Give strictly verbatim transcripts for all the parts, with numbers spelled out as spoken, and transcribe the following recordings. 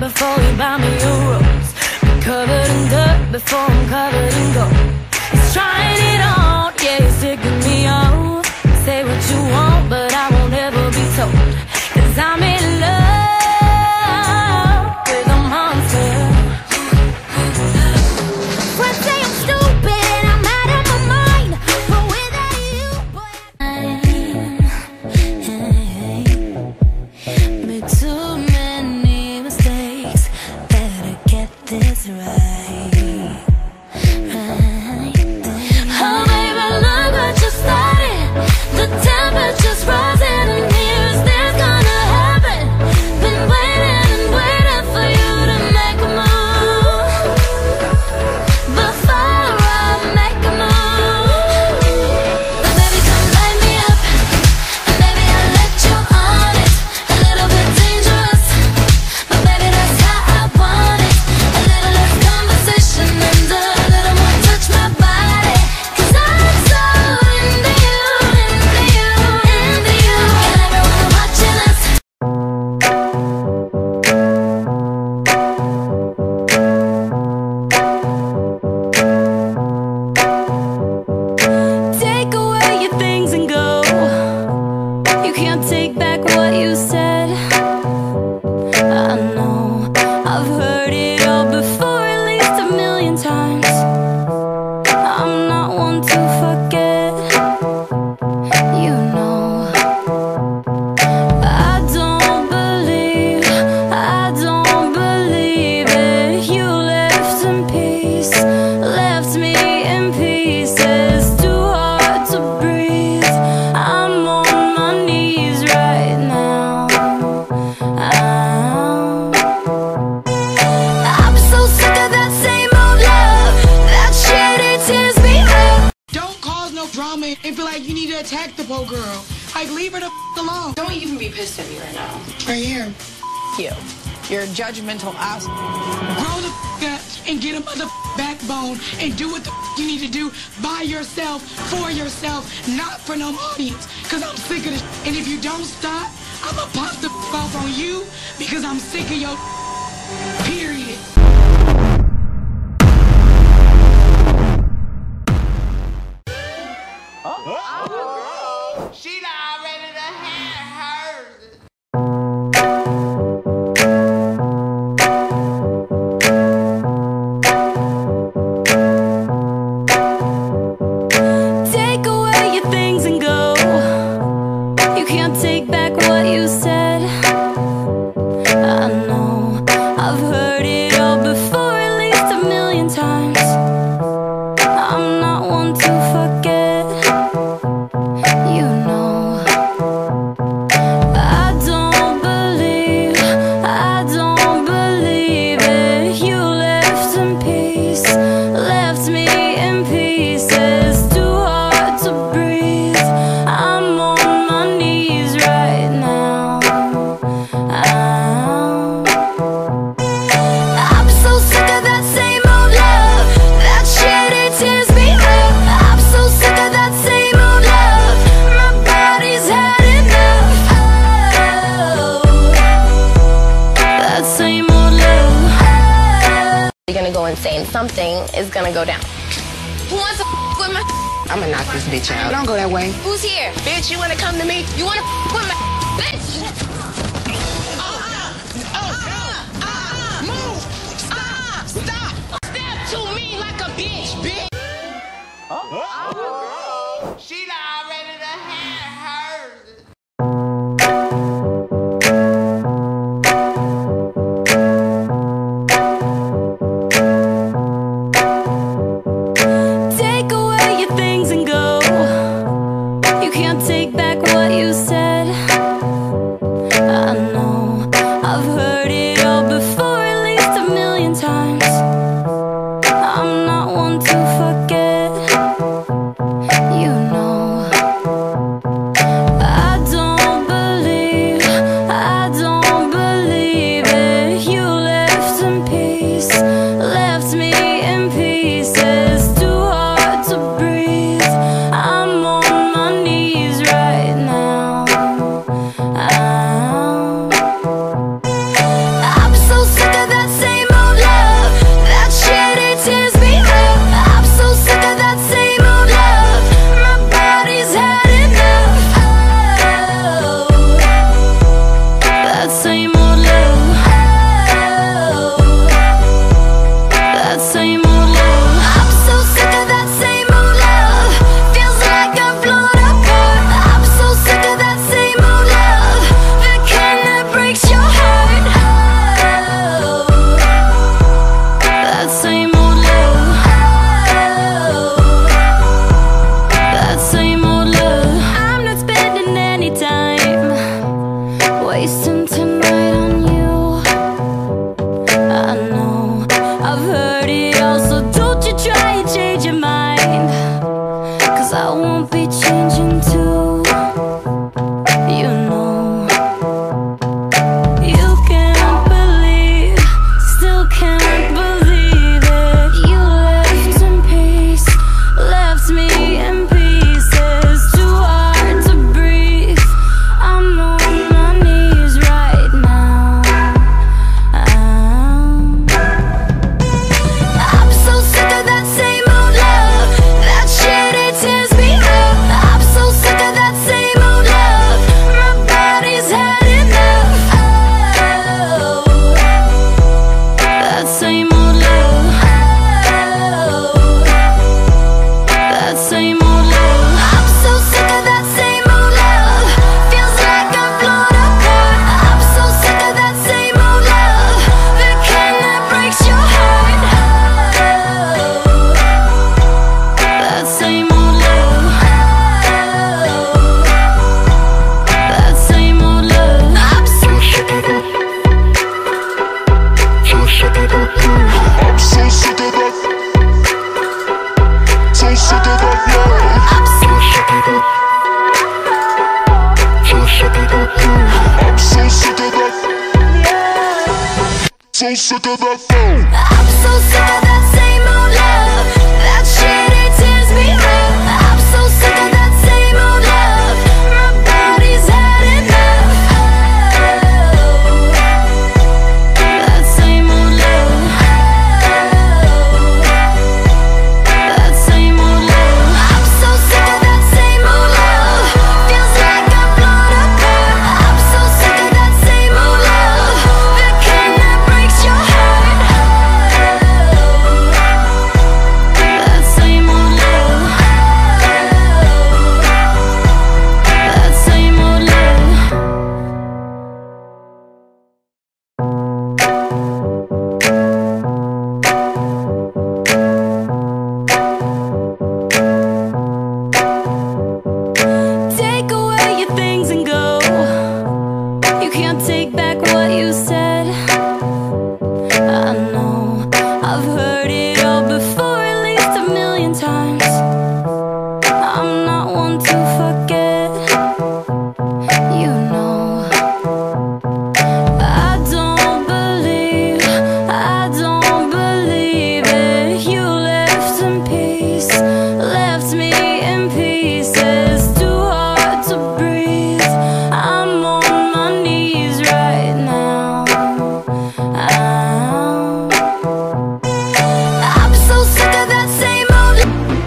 before you buy me a rose. Be covered in dirt before I'm covered in gold. He's trying it on, yeah, he's taking me off. Say what you want, but I won't ever be told. Cause I'm in love with a monster. Friends say I'm stupid and I'm out of my mind, but without you, boy, I made too many mistakes. Better get this right, right. Oh baby, look what you started. The temperature's rising and here's this gonna happen. Been waiting and waiting for you to make a move before I make a move. But baby, come light me up, and baby, I'll let you on it. A little bit dangerous, but baby, that's how I want it. A little less conversation and a little more touch my body. Cause I'm so into you, into you, into you. And everyone watching us. Take away your things and go. You can't take back what you said. I know, I've heard it all before, at least a million times. I'm not one to forget, you know. I don't believe, I don't believe it. You left in peace, left me in pieces. Too hard to breathe. I'm on my knees right now. I'm, I'm so sick of that same old love. That shit, it tears me up. Don't cause no drama and feel like you need to attack the poor girl. Like, leave her the f alone. Don't even be pissed at me right now. Right here. You. You're a judgmental ass. Grow the f up and get a mother backbone and do what the f you need to do by yourself, for yourself, not for no audience. Cause I'm sick of this. And if you don't stop, I'ma pop the f off on you because I'm sick of your period. She already done had hers. Take away your things and go. You can't take back what you said. I know, I've heard it all before, at least a million times. I'm not one to forget, you know. I don't believe, I don't believe it. You left in peace, left me in pieces. Too hard to breathe. I'm on my knees right now. I'm, I'm so sick of that same old love. That shit, it tears me up. I'm so sick of that same old love. My body's had enough. Oh, that same old love. You're gonna go insane. Something is gonna go down. Who wants to f with my? I'ma knock this bitch out. Don't go that way. Who's here? Bitch, you wanna come to me? You wanna f with my bitch? Move! Stop! Stop! Step to me like a bitch, bitch! She already done had hers. Take away your things and go. You can't take back what you said. I know, I've heard it all before, at least a million times. I'm not one to forget, I won't be changing too. You know, you can't believe, still can't believe it. You left in peace, left me in pieces. Too hard to breathe. I'm on my knees right now. I'm, I'm so sick of that same old love. That shit, it tears me up. I'm so sick of that same old love. My body's had enough. Oh, that same old love. Oh, that same old love. I'm so sick of that same old love. Feels like I'm blown apart. I'm so sick of that same old love. The kind that breaks your heart. Oh, that same old love. Oh, that same old love. I'm so sick of that. So sick of that. I'm so sick of that. So sick of that love. I'm so sick of that. So sick of that. I'm so sick of that. So sick of that phone. I'm so sick of that same old love. That shit, it tears me up. I'm so sick of that same old love. My body's had enough. Oh, that same old love. Oh, that same old love. I'm so sick of that same old love. Feels like I'm blown apart. I'm so sick of that same old love. The kind that breaks your heart. That same old love. That same old love. Take away your things and go. You can't take back what you said. I know I've heard it all before, at least a million times. I'm not one to forget. You know, I don't believe, I don't believe it. You left in peace, left me in pieces. Too hard to breathe. I'm on my knees right now. I'm, I'm so sick of that same old.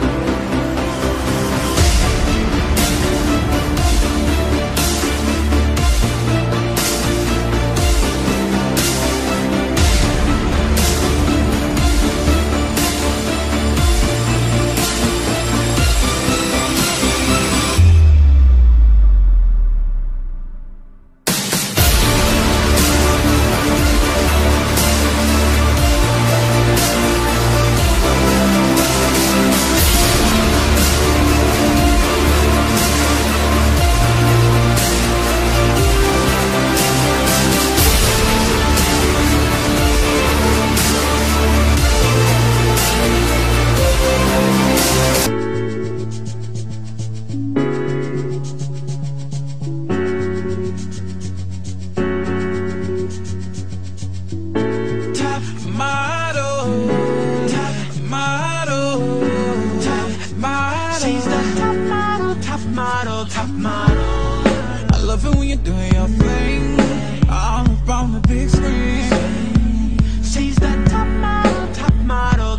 Top model, top model, top model. She's the top model, top model, top model. I love it when you're doing your thing all up on the big screen. She's the top model, top model,